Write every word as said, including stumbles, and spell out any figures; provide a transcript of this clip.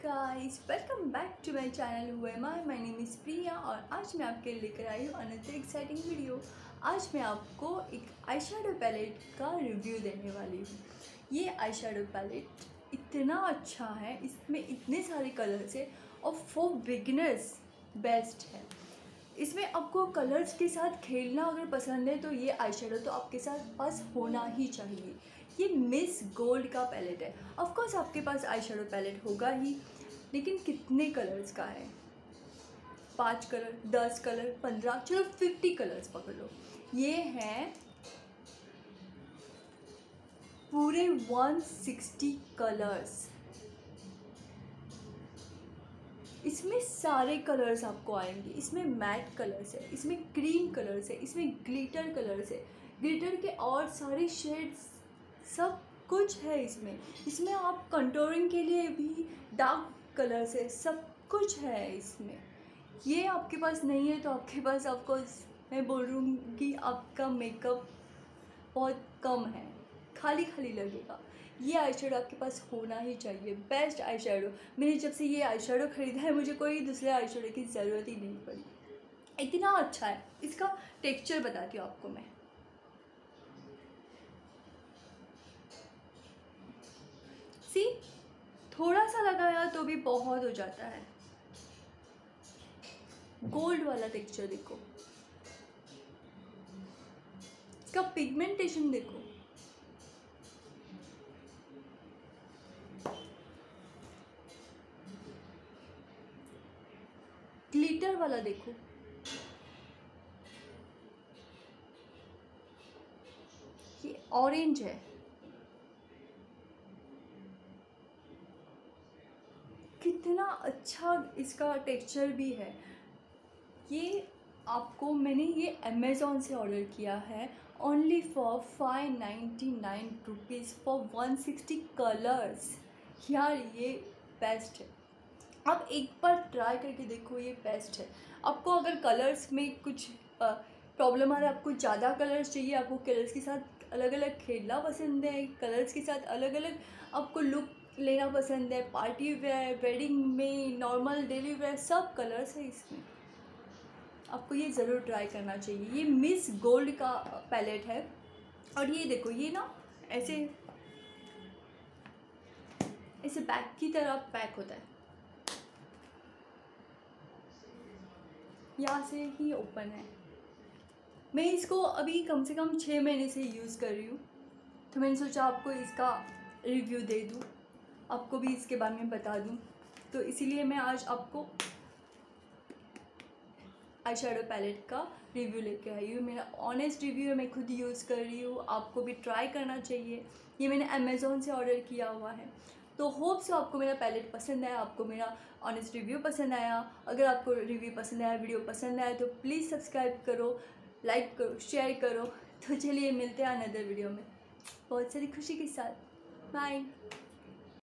Guys, welcome back to my channel who am I. My name is Priya और आज मैं आपके लिए लेकर आई हूँ अनदर एक्साइटिंग वीडियो। आज मैं आपको एक आई शेडो पैलेट का रिव्यू देने वाली हूँ। ये आई शेडो पैलेट इतना अच्छा है, इसमें इतने सारे कलर्स है और फॉर बिगिनर्स बेस्ट है। इसमें आपको कलर्स के साथ खेलना अगर पसंद है तो ये आई शेडो तो आपके साथ पास होना ही चाहिए। ये मिस गोल्ड का पैलेट है। ऑफ कोर्स आपके पास आई शेडो पैलेट होगा ही, लेकिन कितने कलर्स का है? पाँच कलर, दस कलर, पंद्रह, चलो फिफ्टी कलर्स पकड़ लो। ये हैं पूरे वन सिक्सटी कलर्स। इसमें सारे कलर्स आपको आएंगे। इसमें मैट कलर्स है, इसमें क्रीम कलर्स है, इसमें ग्लिटर कलर्स है, ग्लिटर के और सारे शेड्स, सब कुछ है इसमें। इसमें आप कंटूरिंग के लिए भी डार्क कलर्स है, सब कुछ है इसमें। ये आपके पास नहीं है तो आपके पास ऑफकोर्स मैं बोल रही आपका मेकअप बहुत कम है, खाली खाली लगेगा। ये आई शेडो आपके पास होना ही चाहिए, बेस्ट आई शेडो। मैंने जब से ये आई शेडो ख़रीदा है मुझे कोई दूसरे आई शेडो की ज़रूरत ही नहीं पड़ी, इतना अच्छा है। इसका टेक्सचर बताती हूँ आपको मैं। सी, थोड़ा सा लगाया तो भी बहुत हो जाता है। गोल्ड वाला टेक्सचर देखो, इसका पिगमेंटेशन देखो, ग्लिटर वाला देखो, ये ऑरेंज है, कितना अच्छा इसका टेक्सचर भी है। ये आपको मैंने ये अमेज़ॉन से ऑर्डर किया है only for five ninety nine rupees for one sixty colours. यार ये बेस्ट है, आप एक बार ट्राई करके देखो, ये बेस्ट है। आपको अगर कलर्स में कुछ प्रॉब्लम आ रहा है, आपको ज़्यादा कलर्स चाहिए, आपको कलर्स के साथ अलग अलग खेलना पसंद है, कलर्स के साथ अलग अलग आपको लुक लेना पसंद है, पार्टी वेयर, वेडिंग में, नॉर्मल डेली वेयर, सब कलर्स है इसमें। आपको ये ज़रूर ट्राई करना चाहिए। ये मिस गोल्ड का पैलेट है और ये देखो, ये ना ऐसे ऐसे बैग की तरह पैक होता है, यहाँ से ही ओपन है। मैं इसको अभी कम से कम छः महीने से यूज़ कर रही हूँ, तो मैंने सोचा आपको इसका रिव्यू दे दूँ, आपको भी इसके बारे में बता दूँ। तो इसीलिए मैं आज आपको आई शेडो पैलेट का रिव्यू लेके आई हूँ। मेरा ऑनेस्ट रिव्यू है, मैं खुद यूज़ कर रही हूँ, आपको भी ट्राई करना चाहिए। ये मैंने अमेज़ॉन से ऑर्डर किया हुआ है। तो होप सो आपको मेरा पैलेट पसंद आया, आपको मेरा ऑनेस्ट रिव्यू पसंद आया। अगर आपको रिव्यू पसंद आया, वीडियो पसंद आया तो प्लीज़ सब्सक्राइब करो, लाइक करो, शेयर करो। तो चलिए मिलते हैं अनदर वीडियो में बहुत सारी खुशी के साथ। बाय।